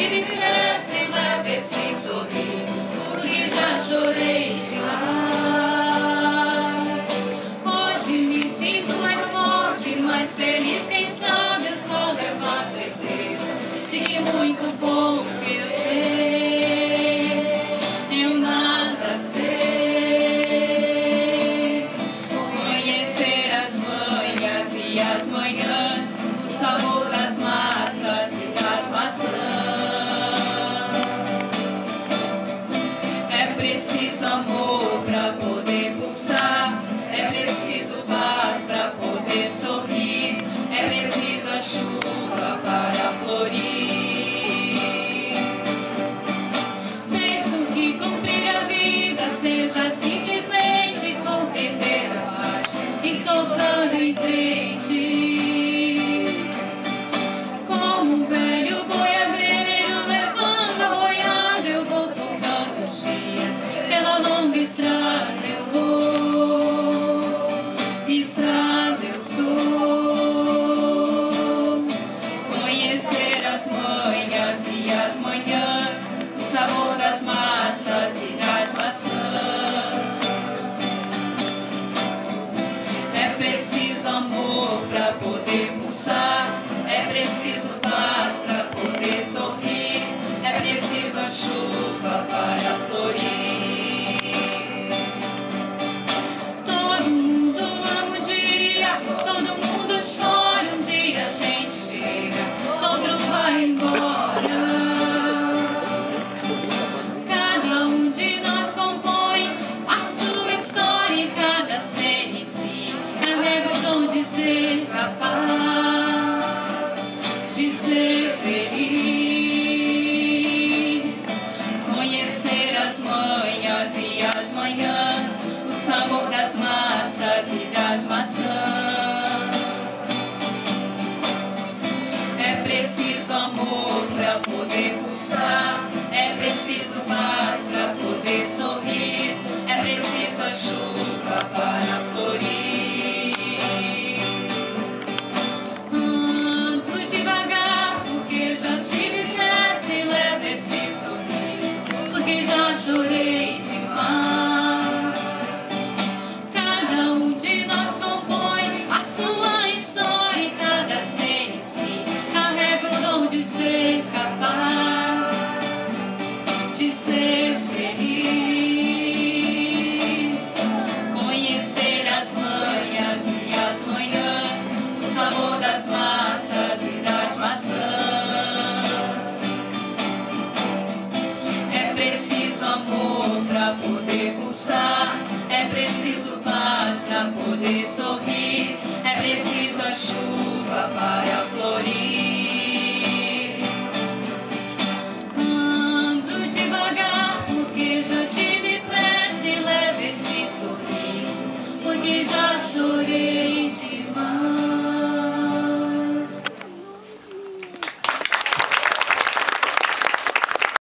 tire pressa e leve esse sorriso, porque já chorei demais. Hoje me sinto mais forte, mais feliz, quem sabe eu só levo a certeza de que muito pouco eu sei, eu nada sei. Conhecer as manhas e as manhãs, o sabor das massas e das maçãs. É preciso amor pra poder pulsar, é preciso paz pra poder sorrir, é preciso a chuva para florir. Penso que cumprir a vida seja simplesmente compreender a marcha e tocando em frente. Como um velho boiadeiro levando a boiada, eu vou tocando os dias, pela longa estrada eu vou, estrada eu sou. Conhecer as manhas e as manhãs, o sabor das massas e das maçãs. É preciso amor pra poder pulsar, é preciso paz pra poder sorrir, é preciso a chuva para florir. Todo mundo ama um dia, todo mundo chora um dia, a gente chega, outro vai embora. Cada um de nós compõe a sua história e cada ser em si carrega o dom de ser capaz de ser feliz. Conhecer as manhas e as manhãs, o sabor das massas e das maçãs. É preciso amor pra poder pulsar, é preciso paz pra poder sorrir, é preciso a chuva para florir. Ando devagar porque já tive pressa e levo esse sorriso, porque já chorei demais. Cada um de nós compõe a sua história e cada ser em si carrega o dom de ser capaz de ser feliz. Conhecer as manhas e as manhãs, o sabor das massas e das maçãs. É preciso amor pra poder pulsar, é preciso paz